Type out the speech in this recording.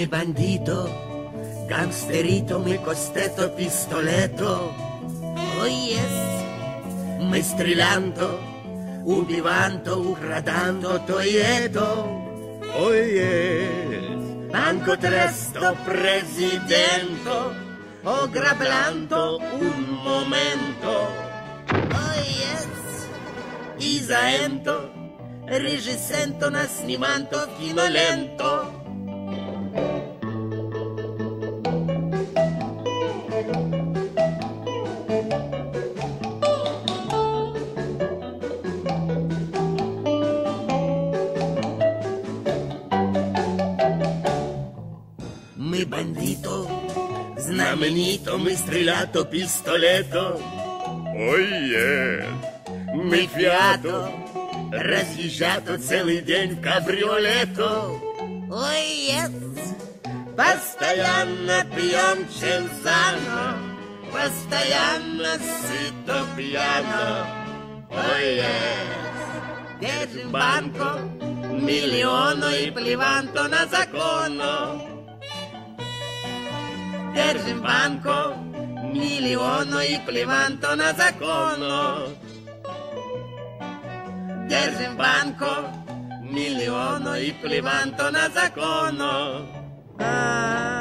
bandito, gangsterito, mi costeto, pistoleto. Oh yes, мы стрелянто, убиванто, украданто, тоето. Oh yes, anco tresto presidento, o grablanto un momento. Oh yes, Isaento, regisento, nasnimanto, kinolento. Мы бандито, знаменито, мы стрелято, пистолето. Ой, мы фиато, разъезжато целый день в кабриолето. Ой, постоянно пьем Ченсано, постоянно сыто пьяно. Ой, держим банко, миллиону и плеванто на закону. Держим банко, миллиону и плеванто на закону. Держим банко, миллиону и плеванто на закону.